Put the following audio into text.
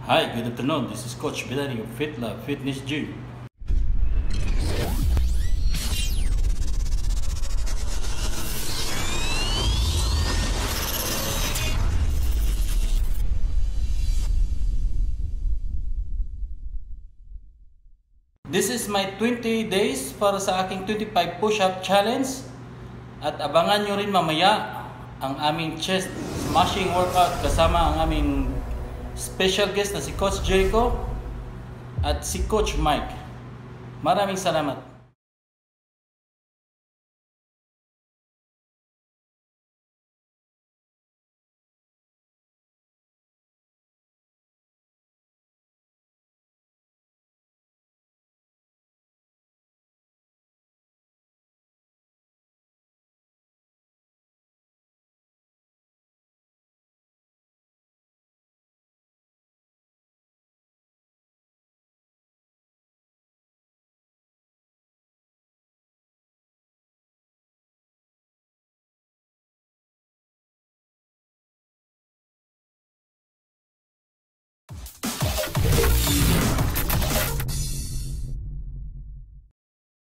Hi, good afternoon. This is Coach Bilani of FitLab Fitness Gym. This is my 20 days para sa aking 25 push-up challenge. At abangan nyo rin mamaya ang aming chest smashing workout kasama ang aming special guest na si Coach Jericho at si Coach Mike. Maraming salamat.